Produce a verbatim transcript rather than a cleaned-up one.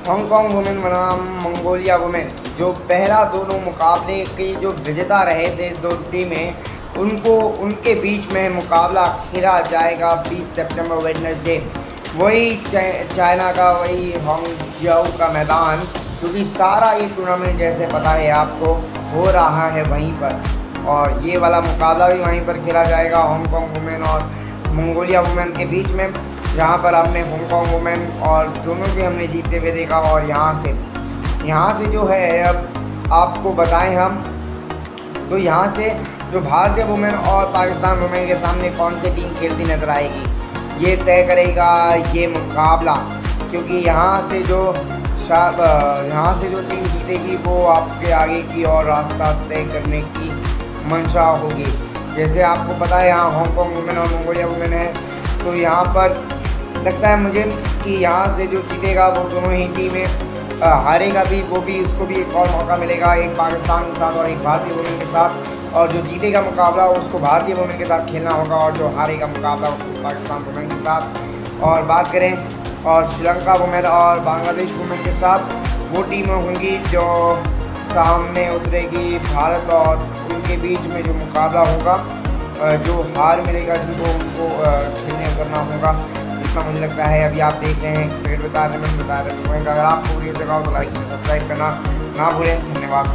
Hong Kong women बनाम Mongolia women, जो पहला दोनों मुकाबले के जो विजेता रहे थे दो टीमें, उनको उनके बीच में मुकाबला खेला जाएगा बीस सितंबर वेडनेसडे। वही चाइना का वही हांगझोउ का मैदान, क्योंकि सारा ये टूर्नामेंट जैसे पता है आपको हो रहा है वहीं पर, और ये वाला मुकाबला भी वहीं पर खेला जाएगा हांगकांग वुमेन और मंगोलिया वुमेन के बीच में, जहाँ पर हमने हांगकांग वुमेन और दोनों के हमने जीतते हुए देखा। और यहाँ से यहाँ से जो है अब आपको बताएं हम, तो यहाँ से जो भारतीय वुमेन और पाकिस्तान वुमेन के सामने कौन सी टीम खेलती नजर आएगी, ये तय करेगा ये मुकाबला, क्योंकि यहाँ से जो यहाँ से जो टीम जीतेगी वो आपके आगे की और रास्ता तय करने की मंशा होगी। जैसे आपको पता है यहाँ हांगकांग वुमेन और मंगोलिया वुमेन है, तो यहाँ पर लगता है मुझे कि यहाँ से जो जीतेगा वो दोनों ही टीमें, हारेगा भी वो भी, उसको भी एक और मौका मिलेगा, एक पाकिस्तान के साथ और एक भारतीय वुमेन के साथ, और जो जीतेगा मुकाबला उसको भारतीय वुमेन के साथ खेलना होगा, और जो हारेगा मुकाबला उसको पाकिस्तान वुमेन के साथ। और बात करें और श्रीलंका वुमेन और बांग्लादेश वुमेन के साथ, वो टीमें होंगी जो सामने उतरेगी भारत, और उनके बीच में जो मुकाबला होगा, जो हार मिलेगा जिनको उनको खेलने करना होगा, इतना मुझे लगता है। अभी आप देख रहे हैं क्रिकेट बता रहे हैं, मैं बता रहे हैं। अगर आपको वीडियो लगा हो तो लाइक सब्सक्राइब करना ना भूलें। धन्यवाद।